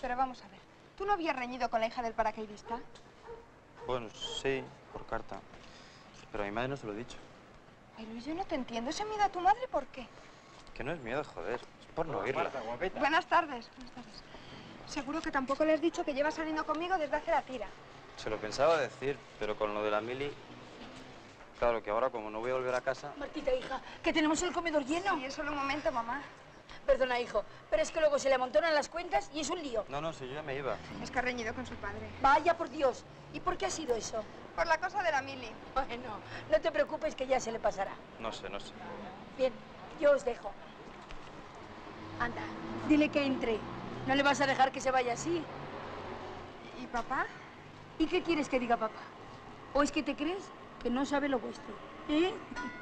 Pero vamos a ver, ¿tú no habías reñido con la hija del paracaidista? Bueno, sí, por carta. Pero a mi madre no se lo he dicho. Ay, Luis, yo no te entiendo. ¿Ese miedo a tu madre por qué? Que no es miedo, joder. Es por no oírla. Buenas tardes. Buenas tardes. Seguro que tampoco le has dicho que lleva saliendo conmigo desde hace la tira. Se lo pensaba decir, pero con lo de la mili... Claro, que ahora como no voy a volver a casa... Martita, hija, que tenemos el comedor lleno. Sí, es solo un momento, mamá. Perdona, hijo, pero es que luego se le amontonan las cuentas y es un lío. No, si yo ya me iba. Es que ha reñido con su padre. Vaya, por Dios. ¿Y por qué ha sido eso? Por la cosa de la mili. Bueno, no te preocupes que ya se le pasará. No sé. Bien, yo os dejo. Anda, dile que entre. No le vas a dejar que se vaya así. ¿Y papá? ¿Y qué quieres que diga papá? ¿O es que te crees que no sabe lo vuestro? ¿Eh?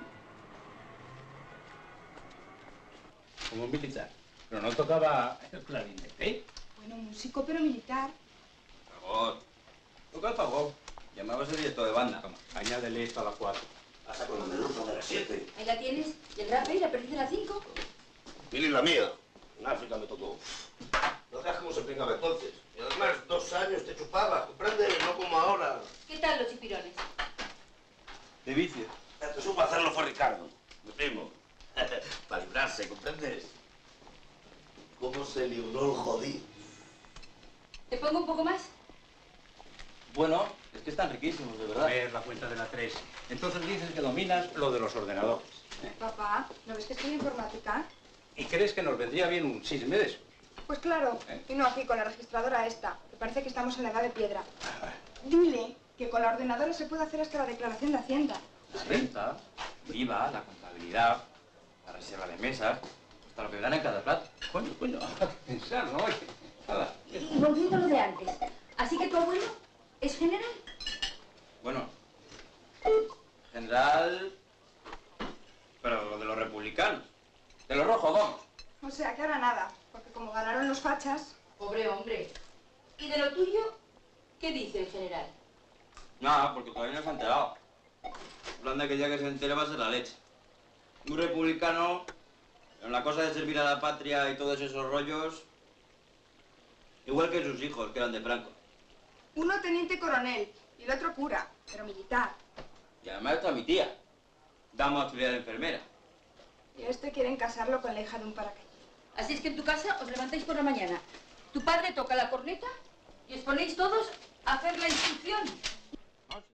Como militar. Pero no tocaba el clarinete. Bueno, músico, pero militar. Fagot. Toca el fagot. Llamabas el director de banda. Toma, añádele esto a la 4. Hasta con el menú de las 7. Ahí la tienes. ¿Y el rape? ¿La perdiste a las 5? Mili la mía. En África me tocó. No veas cómo se pringaba entonces. Y además, 2 años te chupaba, ¿comprendes? No como ahora. ¿Qué tal los chipirones? De vicio. El que supo hacerlo fue Ricardo, mi primo. Para librarse, ¿comprendes? ¿Cómo se libró el jodido? ¿Te pongo un poco más? Bueno, es que están riquísimos, de A verdad. ver, la cuenta de la 3. Entonces dices que dominas lo de los ordenadores. Papá, ¿no ves que estoy informática? ¿Y crees que nos vendría bien un 6 meses? Pues claro, y no aquí con la registradora esta, que parece que estamos en la edad de piedra. Dile que con la ordenadora se puede hacer hasta la declaración de Hacienda. La renta, el IVA, la contabilidad, la reserva de mesas, hasta lo que dan en cada plato. Coño, habrá que pensar, ¿no? Oye, nada. Y volviendo a lo de antes. ¿Así que tu abuelo es general? Bueno, general... Pero lo de los republicanos. De los rojos, vamos. O sea, que ahora nada, porque como ganaron los fachas... Pobre hombre. ¿Y de lo tuyo? ¿Qué dice el general? Nada, porque todavía no se ha enterado. En plan de que ya que se entere va a ser la leche. Un republicano, en la cosa de servir a la patria y todos esos rollos, igual que sus hijos, que eran de Franco. Uno teniente coronel y el otro cura, pero militar. Y además está mi tía, dama auxiliar enfermera. Y a este quieren casarlo con la hija de un paracaidista. Así es que en tu casa os levantáis por la mañana. Tu padre toca la corneta y os ponéis todos a hacer la instrucción.